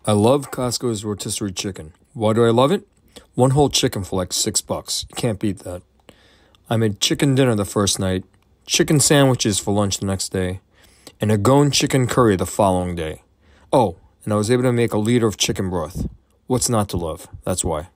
I love Costco's rotisserie chicken. Why do I love it? One whole chicken for like $6. You can't beat that. I made chicken dinner the first night, chicken sandwiches for lunch the next day, and a Gone chicken curry the following day. Oh, and I was able to make a liter of chicken broth. What's not to love? That's why.